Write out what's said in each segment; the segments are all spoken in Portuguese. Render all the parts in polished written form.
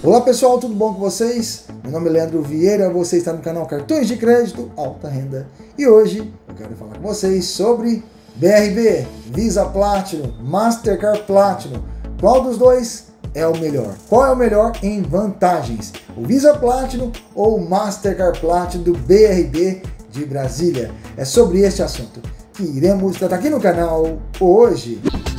Olá pessoal, tudo bom com vocês? Meu nome é Leandro Vieira, você está no canal Cartões de Crédito Alta Renda e hoje eu quero falar com vocês sobre BRB, Visa Platinum, Mastercard Platinum. Qual dos dois é o melhor? Qual é o melhor em vantagens? O Visa Platinum ou o Mastercard Platinum do BRB de Brasília? É sobre este assunto que iremos tratar aqui no canal hoje.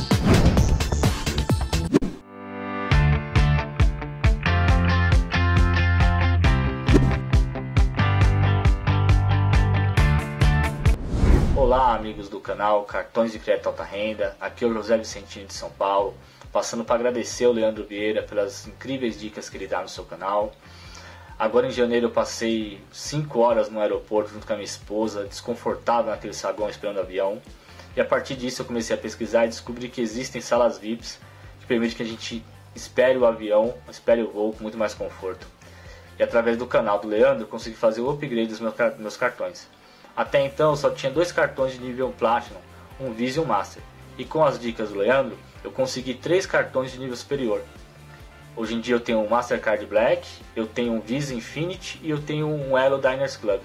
Olá amigos do canal Cartões de Crédito Alta Renda, aqui é o José Vicentino de São Paulo, passando para agradecer ao Leandro Vieira pelas incríveis dicas que ele dá no seu canal. Agora em janeiro eu passei 5 horas no aeroporto junto com a minha esposa, desconfortável naquele saguão esperando o avião. E a partir disso eu comecei a pesquisar e descobri que existem salas VIPs que permitem que a gente espere o avião, espere o voo com muito mais conforto. E através do canal do Leandro eu consegui fazer o upgrade dos meus cartões. Até então eu só tinha 2 cartões de nível Platinum, um Visa e um Master. E com as dicas do Leandro, eu consegui 3 cartões de nível superior. Hoje em dia eu tenho um Mastercard Black, eu tenho um Visa Infinity e eu tenho um Elo Diners Club.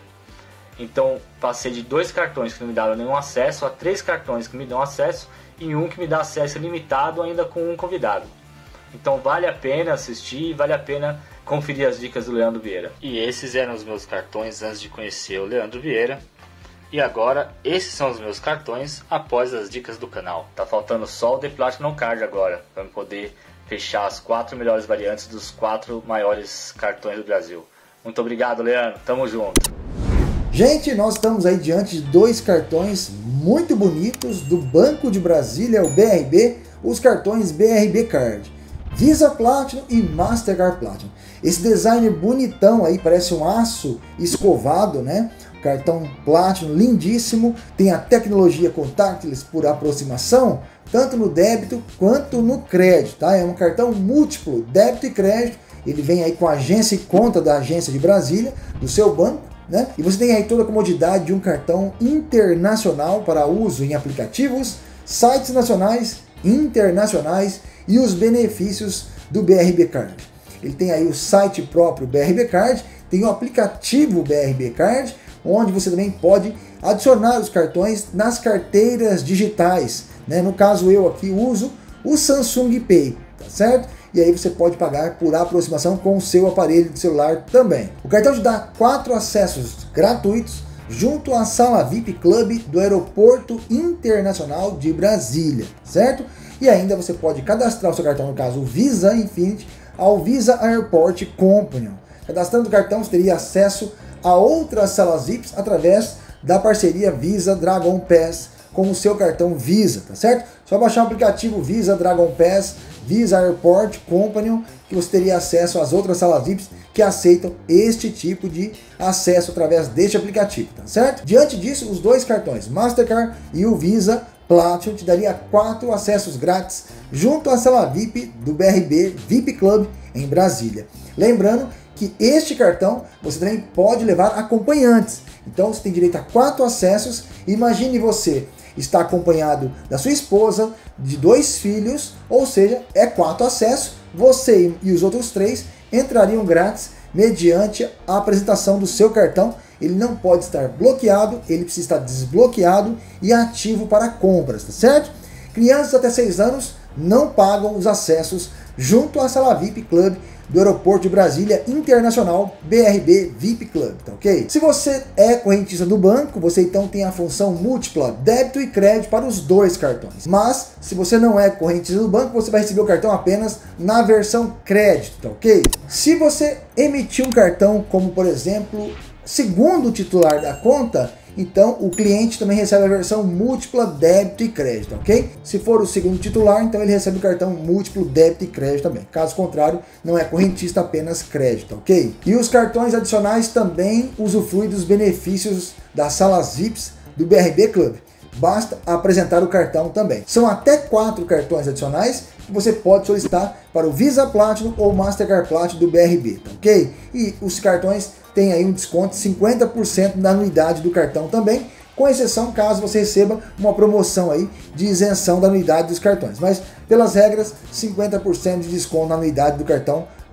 Então passei de 2 cartões que não me davam nenhum acesso a 3 cartões que me dão acesso e um que me dá acesso limitado ainda com um convidado. Então vale a pena assistir, vale a pena conferir as dicas do Leandro Vieira. E esses eram os meus cartões antes de conhecer o Leandro Vieira. E agora, esses são os meus cartões após as dicas do canal. Tá faltando só o The Platinum Card agora, para eu poder fechar as 4 melhores variantes dos 4 maiores cartões do Brasil. Muito obrigado, Leandro. Tamo junto. Gente, nós estamos aí diante de 2 cartões muito bonitos do Banco de Brasília, o BRB, os cartões BRB Card. Visa Platinum e Mastercard Platinum. Esse design bonitão aí, parece um aço escovado, né? Cartão Platinum lindíssimo, tem a tecnologia contactless por aproximação, tanto no débito quanto no crédito, tá? É um cartão múltiplo, débito e crédito. Ele vem aí com a agência e conta da agência de Brasília, do seu banco, né? E você tem aí toda a comodidade de um cartão internacional para uso em aplicativos, sites nacionais, internacionais e os benefícios do BRB Card. Ele tem aí o site próprio BRB Card, tem o aplicativo BRB Card, onde você também pode adicionar os cartões nas carteiras digitais, né? No caso eu aqui uso o Samsung Pay, tá certo? E aí você pode pagar por aproximação com o seu aparelho de celular também. O cartão te dá 4 acessos gratuitos junto à sala VIP Club do Aeroporto Internacional de Brasília, certo? E ainda você pode cadastrar o seu cartão, no caso o Visa Infinity, ao Visa Airport Companion. Cadastrando o cartão você teria acesso a outras salas VIPs através da parceria Visa Dragon Pass com o seu cartão Visa, tá certo? Só baixar o aplicativo Visa Dragon Pass, Visa Airport Companion, que você teria acesso às outras salas VIPs que aceitam este tipo de acesso através deste aplicativo, tá certo? Diante disso, os 2 cartões, Mastercard e o Visa Platinum, te daria 4 acessos grátis junto à sala VIP do BRB VIP Club em Brasília. Lembrando que este cartão você também pode levar acompanhantes. Então você tem direito a 4 acessos. Imagine você estar acompanhado da sua esposa, de 2 filhos, ou seja, é 4 acessos. Você e os outros 3 entrariam grátis mediante a apresentação do seu cartão. Ele não pode estar bloqueado, ele precisa estar desbloqueado e ativo para compras, tá certo? Crianças até 6 anos não pagam os acessos junto à sala VIP Club do Aeroporto de Brasília Internacional BRB VIP Club, tá ok? Se você é correntista do banco, você então tem a função múltipla débito e crédito para os 2 cartões. Mas, se você não é correntista do banco, você vai receber o cartão apenas na versão crédito, tá ok? Se você emitir um cartão como, por exemplo, segundo titular da conta, então o cliente também recebe a versão múltipla débito e crédito, ok? Se for o segundo titular, então ele recebe o cartão múltiplo débito e crédito também. Caso contrário, não é correntista, apenas crédito, ok? E os cartões adicionais também usufruem dos benefícios das salas VIPs do BRB Club. Basta apresentar o cartão também. São até 4 cartões adicionais que você pode solicitar para o Visa Platinum ou Mastercard Platinum do BRB, tá ok? E os cartões têm aí um desconto de 50% na anuidade do cartão também, com exceção caso você receba uma promoção aí de isenção da anuidade dos cartões. Mas, pelas regras, 50% de desconto na anuidade do cartão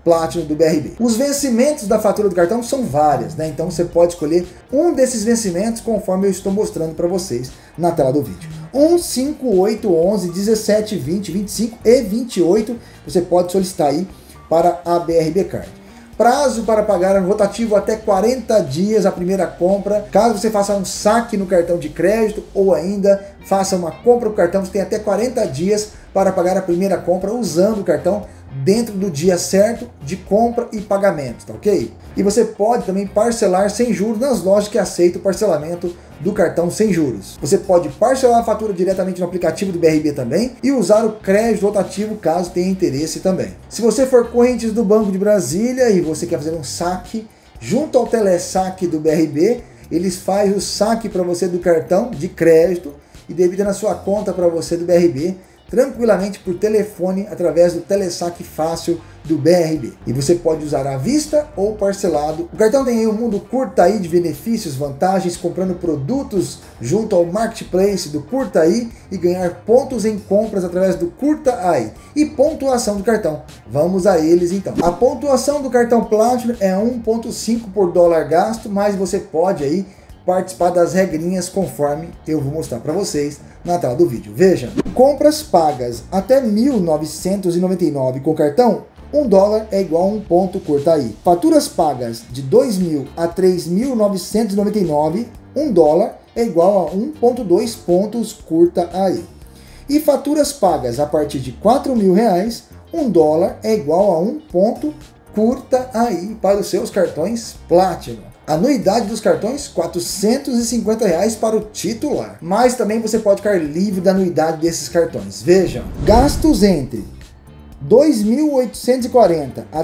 Platinum do BRB. Os vencimentos da fatura do cartão são várias, né? Então você pode escolher um desses vencimentos conforme eu estou mostrando para vocês na tela do vídeo. 1, 5, 8, 11, 17, 20, 25 e 28 você pode solicitar aí para a BRB Card. Prazo para pagar no rotativo até 40 dias a primeira compra. Caso você faça um saque no cartão de crédito ou ainda faça uma compra no cartão, você tem até 40 dias para pagar a primeira compra usando o cartão dentro do dia certo de compra e pagamento, tá ok? E você pode também parcelar sem juros nas lojas que aceitam o parcelamento do cartão sem juros. Você pode parcelar a fatura diretamente no aplicativo do BRB também e usar o crédito rotativo caso tenha interesse também. Se você for corrente do Banco de Brasília e você quer fazer um saque junto ao telesaque do BRB, eles fazem o saque para você do cartão de crédito e debita na sua conta para você do BRB tranquilamente por telefone através do telesaque fácil do BRB. E você pode usar à vista ou parcelado. O cartão tem aí um mundo Curtaí de benefícios, vantagens, comprando produtos junto ao Marketplace do Curtaí e ganhar pontos em compras através do Curtaí. E pontuação do cartão. Vamos a eles então. A pontuação do cartão Platinum é 1,5 por dólar gasto, mas você pode aí participar das regrinhas conforme eu vou mostrar para vocês na tela do vídeo. Veja, compras pagas até 1.999 com cartão, 1 dólar é igual a 1 ponto Curtaí. Faturas pagas de 2.000 a 3.999, 1 dólar é igual a 1,2 pontos Curtaí. E faturas pagas a partir de R$4.000, 1 dólar é igual a 1 ponto Curtaí para os seus cartões Platinum. Anuidade dos cartões, R$450 para o titular. Mas também você pode ficar livre da anuidade desses cartões. Vejam, gastos entre 2.840 a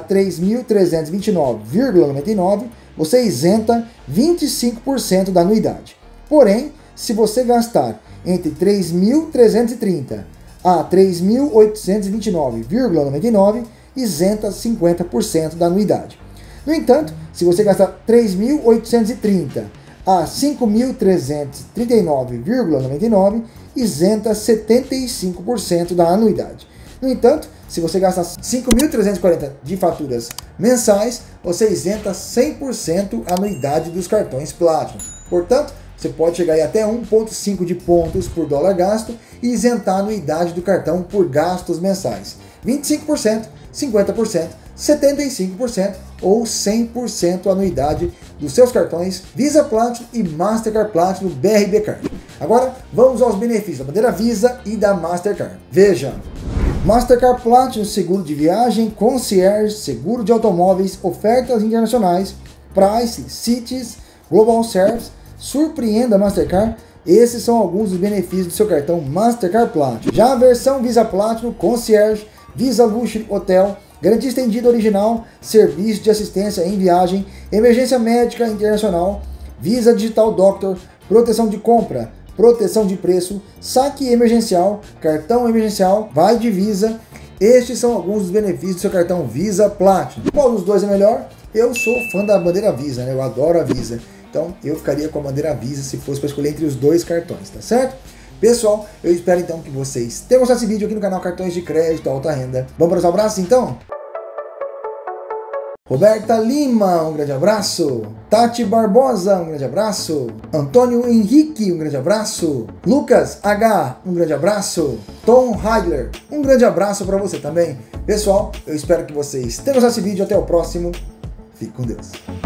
3.329,99, você isenta 25% da anuidade. Porém, se você gastar entre 3.330 a 3.829,99, isenta 50% da anuidade. No entanto, se você gastar 3.830 a 5.339,99, isenta 75% da anuidade. No entanto, se você gastar 5.340 de faturas mensais, você isenta 100% a anuidade dos cartões Platinum. Portanto, você pode chegar aí até 1,5 de pontos por dólar gasto e isentar a anuidade do cartão por gastos mensais. 25%, 50%, 75% ou 100% anuidade dos seus cartões Visa Platinum e Mastercard Platinum BRB Card. Agora vamos aos benefícios da bandeira Visa e da Mastercard. Veja, Mastercard Platinum, seguro de viagem, concierge, seguro de automóveis, ofertas internacionais, Price, Cities, Global Service, surpreenda a Mastercard. Esses são alguns dos benefícios do seu cartão Mastercard Platinum. Já a versão Visa Platinum, concierge, Visa Luxury Hotel, garantia estendida original, serviço de assistência em viagem, emergência médica internacional, Visa Digital Doctor, proteção de compra, proteção de preço, saque emergencial, cartão emergencial, vai de Visa. Estes são alguns dos benefícios do seu cartão Visa Platinum. Qual dos dois é melhor? Eu sou fã da bandeira Visa, né? Eu adoro a Visa. Então eu ficaria com a bandeira Visa se fosse para escolher entre os dois cartões, tá certo? Pessoal, eu espero então que vocês tenham gostado desse vídeo aqui no canal Cartões de Crédito Alta Renda. Vamos para os abraços então? Roberta Lima, um grande abraço. Tati Barbosa, um grande abraço. Antônio Henrique, um grande abraço. Lucas H, um grande abraço. Tom Heidler, um grande abraço para você também. Pessoal, eu espero que vocês tenham gostado desse vídeo. Até o próximo. Fique com Deus.